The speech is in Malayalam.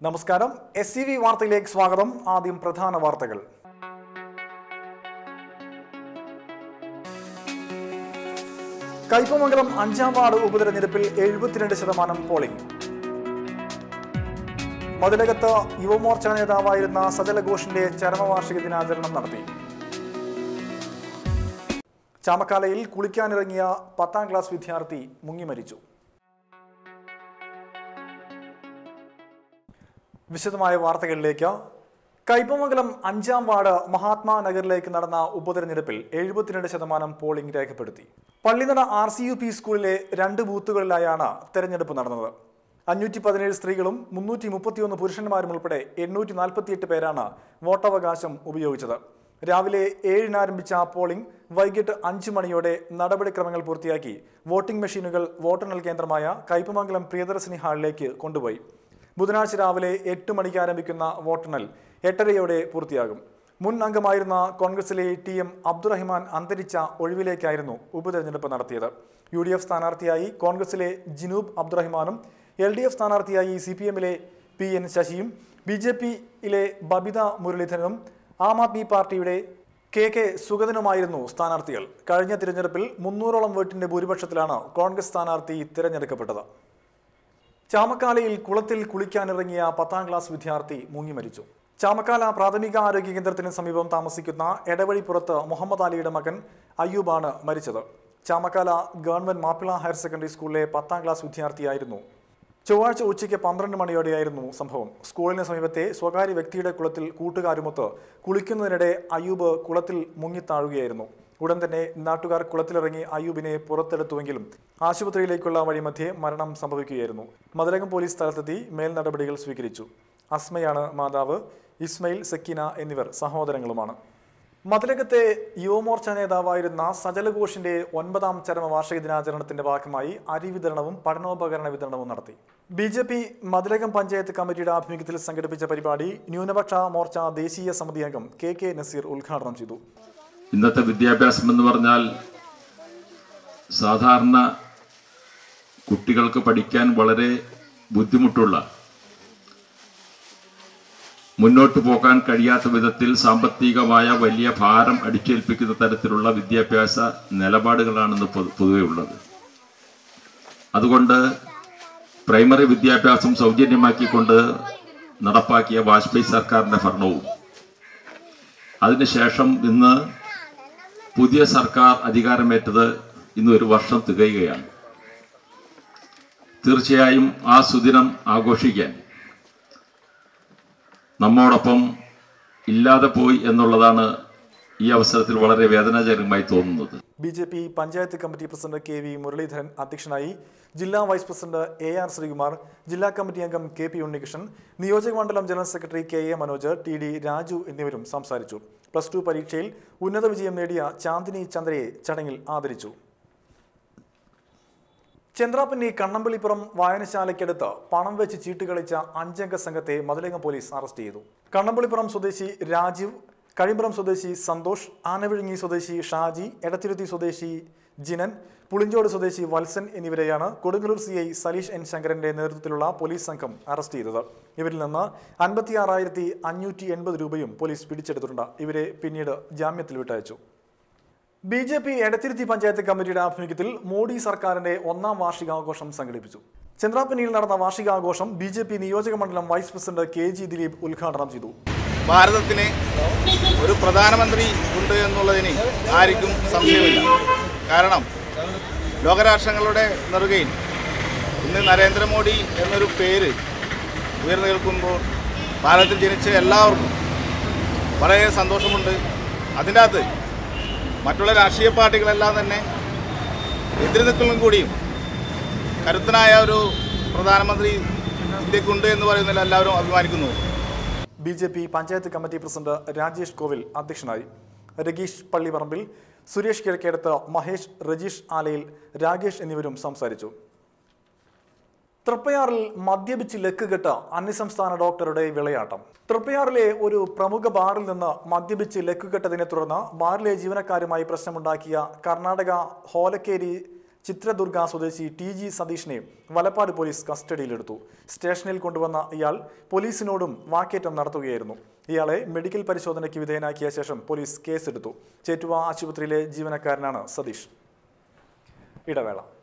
നമസ്കാരം SCV വാർത്തയിലേക്ക് സ്വാഗതം. ആദ്യം പ്രധാന വാർത്തകൾ. കൈപ്പമംഗലം 5ാം വാർഡ് ഉപതെരഞ്ഞെടുപ്പിൽ 72% പോളിംഗ്. മതിലകത്ത് യുവമോർച്ച നേതാവായിരുന്ന സജല ഘോഷിന്റെ ചരമവാർഷിക ദിനാചരണം നടത്തി. ചാമക്കാലയിൽ കുളിക്കാനിറങ്ങിയ 10ാം ക്ലാസ് വിദ്യാർത്ഥി മുങ്ങി മരിച്ചു. വിശദമായ വാർത്തകളിലേക്ക്. കൈപ്പമംഗലം 5ാം വാർഡ് മഹാത്മാ നഗറിലേക്ക് നടന്ന ഉപതെരഞ്ഞെടുപ്പിൽ 72% പോളിംഗ് രേഖപ്പെടുത്തി. പള്ളിനട RCUP സ്കൂളിലെ 2 ബൂത്തുകളിലായാണ് തെരഞ്ഞെടുപ്പ് നടന്നത്. 517 സ്ത്രീകളും 331 പുരുഷന്മാരും ഉൾപ്പെടെ 848 പേരാണ് വോട്ടവകാശം ഉപയോഗിച്ചത്. രാവിലെ 7-ന് ആരംഭിച്ച പോളിംഗ് വൈകിട്ട് 5 മണിയോടെ നടപടിക്രമങ്ങൾ പൂർത്തിയാക്കി വോട്ടിംഗ് മെഷീനുകൾ വോട്ടെണ്ണൽ കേന്ദ്രമായ കൈപ്പമംഗലം പ്രിയദർശിനി ഹാളിലേക്ക് കൊണ്ടുപോയി. ബുധനാഴ്ച രാവിലെ 8 മണിക്ക് ആരംഭിക്കുന്ന വോട്ടെണ്ണൽ 8:30യോടെ പൂർത്തിയാകും. മുൻ അംഗമായിരുന്ന കോൺഗ്രസിലെ TM അബ്ദുറഹിമാൻ അന്തരിച്ച ഒഴിവിലേക്കായിരുന്നു ഉപതെരഞ്ഞെടുപ്പ് നടത്തിയത്. UDF സ്ഥാനാർത്ഥിയായി കോൺഗ്രസിലെ ജിനൂബ് അബ്ദുറഹിമാനും LDF സ്ഥാനാർത്ഥിയായി CPMലെ PN ശശിയും BJPയിലെ ബബിത മുരളീധരനും ആം ആദ്മി പാർട്ടിയുടെ KK സുഗതനുമായിരുന്നു സ്ഥാനാർത്ഥികൾ. കഴിഞ്ഞ തിരഞ്ഞെടുപ്പിൽ 300ഓളം വോട്ടിന്റെ ഭൂരിപക്ഷത്തിലാണ് കോൺഗ്രസ് സ്ഥാനാർത്ഥി തിരഞ്ഞെടുക്കപ്പെട്ടത്. ചാമക്കാലയിൽ കുളത്തിൽ കുളിക്കാനിറങ്ങിയ 10ാം ക്ലാസ് വിദ്യാർത്ഥി മുങ്ങി മരിച്ചു. ചാമക്കാല പ്രാഥമിക ആരോഗ്യ കേന്ദ്രത്തിന് സമീപം താമസിക്കുന്ന എടവഴിപ്പുറത്ത് മുഹമ്മദ് അലിയുടെ മകൻ അയ്യൂബാണ് മരിച്ചത്. Chamakkala government Mappila higher secondary സ്കൂളിലെ 10ാം ക്ലാസ് വിദ്യാർത്ഥിയായിരുന്നു. ചൊവ്വാഴ്ച ഉച്ചയ്ക്ക് 12 മണിയോടെയായിരുന്നു സംഭവം. സ്കൂളിന് സമീപത്തെ സ്വകാര്യ വ്യക്തിയുടെ കുളത്തിൽ കൂട്ടുകാരുമൊത്ത് കുളിക്കുന്നതിനിടെ അയ്യൂബ് കുളത്തിൽ മുങ്ങിത്താഴുകയായിരുന്നു. ഉടൻ തന്നെ നാട്ടുകാർ കുളത്തിലിറങ്ങി അയ്യൂബിനെ പുറത്തെടുത്തുവെങ്കിലും ആശുപത്രിയിലേക്കുള്ള വഴിമധ്യേ മരണം സംഭവിക്കുകയായിരുന്നു. മതിലകം പോലീസ് സ്ഥലത്തെത്തി മേൽ നടപടികൾ സ്വീകരിച്ചു. അസ്മയാണ് മാതാവ്. ഇസ്മയിൽ, സക്കീന എന്നിവർ സഹോദരങ്ങളുമാണ്. മതിലകത്തെ യുവമോർച്ച നേതാവായിരുന്ന സജല ഘോഷിന്റെ 9ാം ചരമവാർഷിക ദിനാചരണത്തിന്റെ ഭാഗമായി അരി വിതരണവും പഠനോപകരണ വിതരണവും നടത്തി. BJP മതിലകം പഞ്ചായത്ത് കമ്മിറ്റിയുടെ ആഭിമുഖ്യത്തിൽ സംഘടിപ്പിച്ച പരിപാടി ന്യൂനപക്ഷ മോർച്ച ദേശീയ സമിതി അംഗം KK നസീർ ഉദ്ഘാടനം ചെയ്തു. ഇന്നത്തെ വിദ്യാഭ്യാസം എന്ന് പറഞ്ഞാൽ സാധാരണ കുട്ടികൾക്ക് പഠിക്കാൻ വളരെ ബുദ്ധിമുട്ടുള്ള, മുന്നോട്ട് പോകാൻ കഴിയാത്ത വിധത്തിൽ സാമ്പത്തികമായ വലിയ ഭാരം അടിച്ചേൽപ്പിക്കുന്ന തരത്തിലുള്ള വിദ്യാഭ്യാസ നിലപാടുകളാണ് പൊതുവെ ഉള്ളത്. അതുകൊണ്ട് പ്രൈമറി വിദ്യാഭ്യാസം സൗജന്യമാക്കിക്കൊണ്ട് നടപ്പാക്കിയ വാജ്പേയി സർക്കാരിന്റെ ഭരണവും അതിനുശേഷം ഇന്ന് പുതിയ സർക്കാർ അധികാരമേറ്റത് ഇന്ന് 1 വർഷം തികയുകയാണ്. തീർച്ചയായും ആ സുദിനം ആഘോഷിക്കാൻ നമ്മോടൊപ്പം ഇല്ലാതെ പോയി എന്നുള്ളതാണ് ഈ അവസരത്തിൽ വളരെ വേദനാജനകമായി തോന്നുന്നത്. BJP panchayat committee president KV Muraleedharan അധ്യക്ഷനായി. ജില്ലാ വൈസ് പ്രസിഡന്റ് AR ശ്രീകുമാർ, ജില്ലാ കമ്മിറ്റി അംഗം KP ഉണ്ണികൃഷ്ണൻ, നിയോജക മണ്ഡലം general secretary KA Manoj, TD Raju എന്നിവരും സംസാരിച്ചു. +2 പരീക്ഷയിൽ ഉന്നത വിജയം നേടിയ ചാന്ദിനി ചന്ദ്രയെ ചടങ്ങിൽ ആദരിച്ചു. ചന്ദ്രാപ്പന്നി കണ്ണമ്പള്ളിപ്പുറം വായനശാലയ്ക്കടുത്ത് പണം വെച്ച് ചീട്ട് കളിച്ച 5-അംഗ സംഘത്തെ മതിലകം പോലീസ് അറസ്റ്റ് ചെയ്തു. കണ്ണമ്പള്ളിപ്പുറം സ്വദേശി രാജീവ്, കഴിമ്പുറം സ്വദേശി സന്തോഷ്, ആനവിഴുങ്ങി സ്വദേശി ഷാജി, എടത്തിരുത്തി സ്വദേശി ജിനൻ, പുളിഞ്ചോട് സ്വദേശി വത്സൻ എന്നിവരെയാണ് കൊടുങ്ങല്ലൂർ CI സലീഷ് N ശങ്കരന്റെ നേതൃത്വത്തിലുള്ള പോലീസ് സംഘം അറസ്റ്റ് ചെയ്തത്. ഇവരിൽ നിന്ന് 56,580 രൂപയും പോലീസ് പിടിച്ചെടുത്തിട്ടുണ്ട്. ഇവരെ പിന്നീട് ജാമ്യത്തിൽ വിട്ടയച്ചു. BJP എടത്തിരുത്തി പഞ്ചായത്ത് കമ്മിറ്റിയുടെ ആഭിമുഖ്യത്തിൽ മോഡി സർക്കാരിന്റെ 1ാം വാർഷികാഘോഷം സംഘടിപ്പിച്ചു. ചന്ദ്രാപ്പന്നിയിൽ നടന്ന വാർഷികാഘോഷം BJP നിയോജക മണ്ഡലം വൈസ് പ്രസിഡന്റ് KG ദിലീപ് ഉദ്ഘാടനം ചെയ്തു. ഭാരതത്തിന് ഒരു പ്രധാനമന്ത്രി ഉണ്ട് എന്നുള്ളതിന് ആർക്കും സംശയമില്ല. കാരണം ലോകരാഷ്ട്രങ്ങളുടെ നെറുകയിൽ ഇന്ന് നരേന്ദ്രമോദി എന്നൊരു പേര് ഉയർന്നു കേൾക്കുമ്പോൾ ഭാരതത്തിൽ ജനിച്ച എല്ലാവർക്കും വളരെ സന്തോഷമുണ്ട്. അതിൻ്റെ അകത്ത് മറ്റുള്ള രാഷ്ട്രീയ പാർട്ടികളെല്ലാം തന്നെ എതിര് നിൽക്കുന്നതും കൂടിയും കരുത്തനായ ഒരു പ്രധാനമന്ത്രി ഇന്ത്യക്കുണ്ട് എന്ന് പറയുന്നതിൽ എല്ലാവരും അഭിമാനിക്കുന്നു. BJP panchayat committee president Rajesh Kovil അധ്യക്ഷനായി. രഗീഷ് പള്ളിപറമ്പിൽ, സുരേഷ് കിഴക്കേടത്ത്, മഹേഷ്, രജീഷ് ആലയിൽ, രാകേഷ് എന്നിവരും സംസാരിച്ചു. തൃപ്പയാറിൽ മദ്യപിച്ച് ലക്കുകെട്ട് അന്യസംസ്ഥാന ഡോക്ടറുടെ വിളയാട്ടം. തൃപ്പയാറിലെ ഒരു പ്രമുഖ ബാറിൽ നിന്ന് മദ്യപിച്ച് ലക്കുകെട്ടതിനെ തുടർന്ന് ബാറിലെ ജീവനക്കാരുമായി പ്രശ്നമുണ്ടാക്കിയ കർണാടക ഹോലക്കേരി ചിത്രദുർഗ സ്വദേശി TG സതീഷിനെ വലപ്പാട് പോലീസ് കസ്റ്റഡിയിലെടുത്തു. സ്റ്റേഷനിൽ കൊണ്ടുവന്ന ഇയാൾ പോലീസിനോടും വാക്കേറ്റം നടത്തുകയായിരുന്നു. ഇയാളെ മെഡിക്കൽ പരിശോധനയ്ക്ക് വിധേയനാക്കിയ ശേഷം പോലീസ് കേസെടുത്തു. ചേറ്റുവ ആശുപത്രിയിലെ ജീവനക്കാരനാണ് സതീഷ്. ഇടവേള.